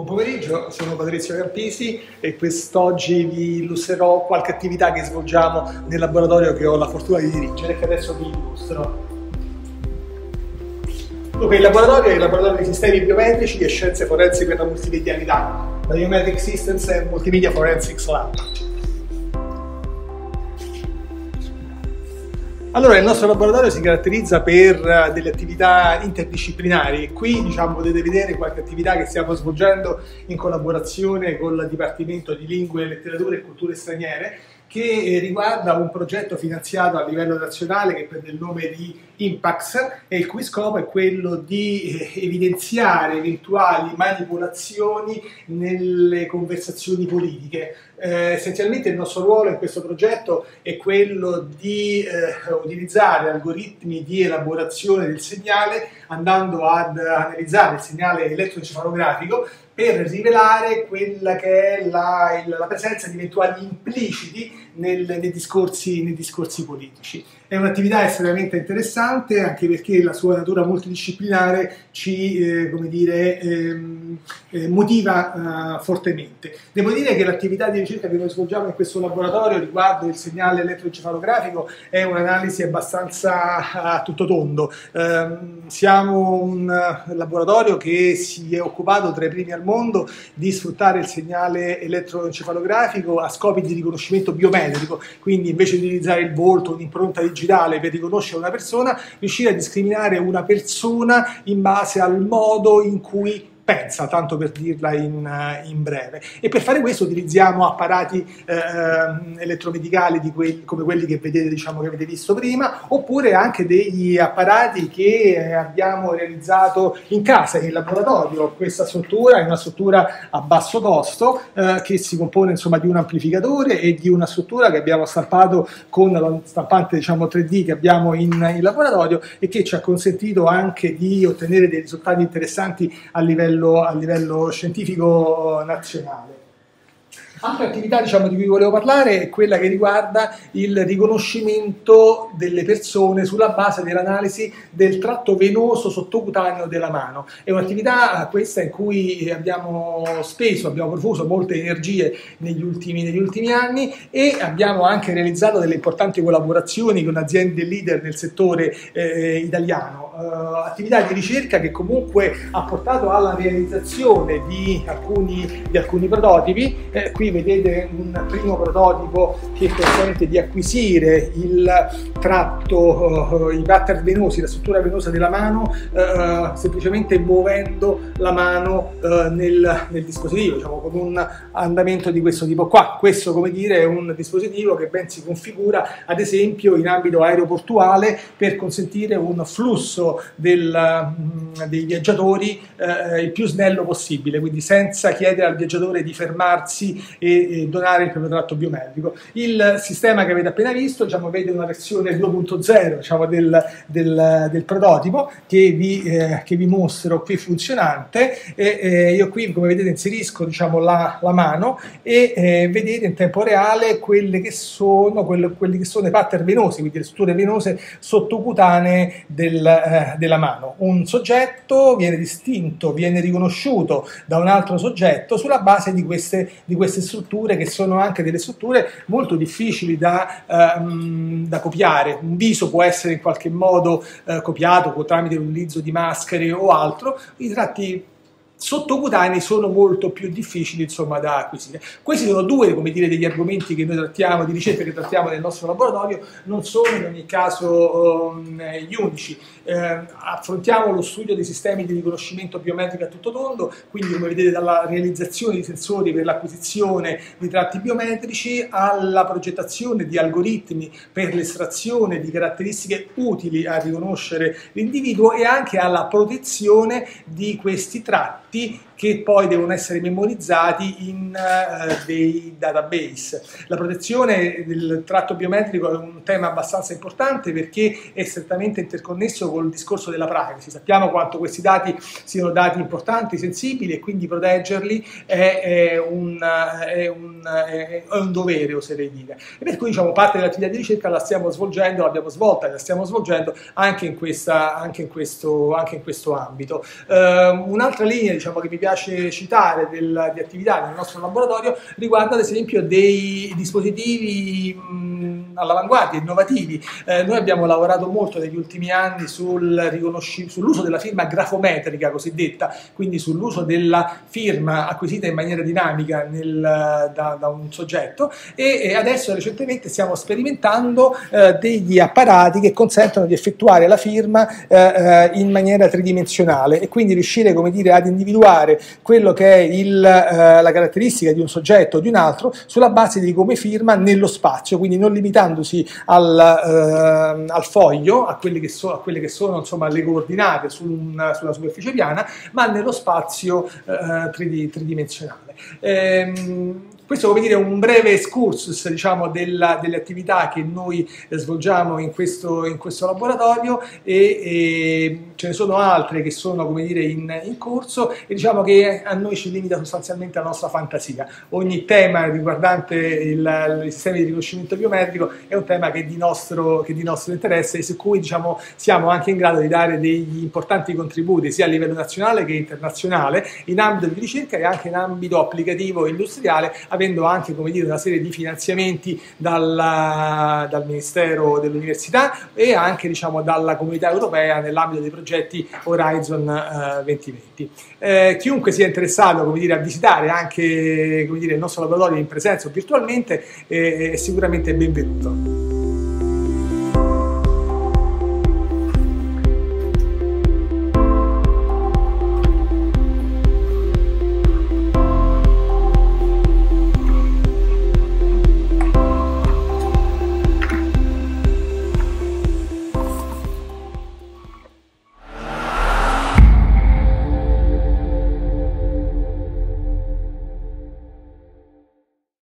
pomeriggio, sono Patrizio Campisi e quest'oggi vi illustrerò qualche attività che svolgiamo nel laboratorio che ho la fortuna di dirigere e che adesso vi illustro. Dunque, il laboratorio è il laboratorio di sistemi biometrici e scienze forensi per la multimedialità, la Biometric Systems and Multimedia Forensics Lab. Allora, il nostro laboratorio si caratterizza per delle attività interdisciplinari. Qui, potete vedere qualche attività che stiamo svolgendo in collaborazione con il Dipartimento di Lingue, Letterature e Culture Straniere, che riguarda un progetto finanziato a livello nazionale che prende il nome di Impax e il cui scopo è quello di evidenziare eventuali manipolazioni nelle conversazioni politiche. Essenzialmente il nostro ruolo in questo progetto è quello di utilizzare algoritmi di elaborazione del segnale andando ad analizzare il segnale elettroencefalografico per rivelare quella che è la presenza di eventuali impliciti nei discorsi politici. È un'attività estremamente interessante anche perché la sua natura multidisciplinare ci motiva fortemente. Devo dire che l'attività di ricerca che noi svolgiamo in questo laboratorio riguardo il segnale elettroencefalografico è un'analisi abbastanza a tutto tondo. Siamo un laboratorio che si è occupato tra i primi al mondo di sfruttare il segnale elettroencefalografico a scopi di riconoscimento biometrico, quindi invece di utilizzare il volto, un'impronta digitale per riconoscere una persona, riuscire a discriminare una persona in base al modo in cui pensa, tanto per dirla in breve. E per fare questo utilizziamo apparati elettromedicali come quelli che vedete, che avete visto prima, oppure anche degli apparati che abbiamo realizzato in casa, in laboratorio. Questa struttura è una struttura a basso costo che si compone di un amplificatore e di una struttura che abbiamo stampato con la stampante 3D che abbiamo in laboratorio e che ci ha consentito anche di ottenere dei risultati interessanti a livello scientifico nazionale. Altra attività di cui volevo parlare è quella che riguarda il riconoscimento delle persone sulla base dell'analisi del tratto venoso sottocutaneo della mano. È un'attività questa in cui abbiamo profuso molte energie negli ultimi anni e abbiamo anche realizzato delle importanti collaborazioni con aziende leader nel settore italiano. Attività di ricerca che comunque ha portato alla realizzazione di alcuni prototipi. Qui vedete un primo prototipo che consente di acquisire il tratto, i pattern venosi, la struttura venosa della mano, semplicemente muovendo la mano nel dispositivo, con un andamento di questo tipo qua. Questo, è un dispositivo che ben si configura, ad esempio, in ambito aeroportuale per consentire un flusso dei viaggiatori il più snello possibile, quindi senza chiedere al viaggiatore di fermarsi e donare il proprio tratto biometrico. Il sistema che avete appena visto vede una versione 2.0 del prototipo che vi mostro qui funzionante. Io qui, come vedete, inserisco la mano e vedete in tempo reale quelli che sono i pattern venosi, quindi le strutture venose sottocutanee della mano. Un soggetto viene distinto, viene riconosciuto da un altro soggetto sulla base di queste strutture, che sono anche delle strutture molto difficili da copiare. Un viso può essere in qualche modo copiato tramite l'utilizzo di maschere o altro. I tratti sottocutanei sono molto più difficili da acquisire. Questi sono due degli argomenti che noi trattiamo, di ricerca che trattiamo nel nostro laboratorio, non sono in ogni caso gli unici. Affrontiamo lo studio dei sistemi di riconoscimento biometrico a tutto tondo, quindi come vedete dalla realizzazione di sensori per l'acquisizione di tratti biometrici alla progettazione di algoritmi per l'estrazione di caratteristiche utili a riconoscere l'individuo e anche alla protezione di questi tratti che poi devono essere memorizzati in dei database. La protezione del tratto biometrico è un tema abbastanza importante perché è strettamente interconnesso col discorso della privacy. Sappiamo quanto questi dati siano dati importanti, sensibili, e quindi proteggerli è un dovere, oserei dire. E per cui parte dell'attività di ricerca l'abbiamo svolta e la stiamo svolgendo anche in questo ambito. Un'altra linea che mi piace piace citare di attività nel nostro laboratorio riguarda ad esempio dei dispositivi all'avanguardia, innovativi. Noi abbiamo lavorato molto negli ultimi anni sull'uso della firma grafometrica cosiddetta, quindi sull'uso della firma acquisita in maniera dinamica da un soggetto, e adesso recentemente stiamo sperimentando degli apparati che consentono di effettuare la firma in maniera tridimensionale e quindi riuscire, come dire, ad individuare quello che è la caratteristica di un soggetto o di un altro sulla base di come firma nello spazio, quindi non limitandosi al foglio, a quelle che sono insomma le coordinate sulla superficie piana, ma nello spazio tridimensionale. Questo, come dire, è un breve excursus, diciamo, delle attività che noi svolgiamo in questo laboratorio, e ce ne sono altre che sono, come dire, in corso, e diciamo che a noi ci limita sostanzialmente la nostra fantasia. Ogni tema riguardante i sistemi di riconoscimento biometrico è un tema che è di nostro interesse e su cui, diciamo, siamo anche in grado di dare degli importanti contributi sia a livello nazionale che internazionale in ambito di ricerca e anche in ambito applicativo e industriale, avendo anche, come dire, una serie di finanziamenti dal Ministero dell'Università e anche, diciamo, dalla Comunità Europea nell'ambito dei progetti Horizon 2020. Chiunque sia interessato, come dire, a visitare anche, come dire, il nostro laboratorio in presenza o virtualmente è sicuramente benvenuto.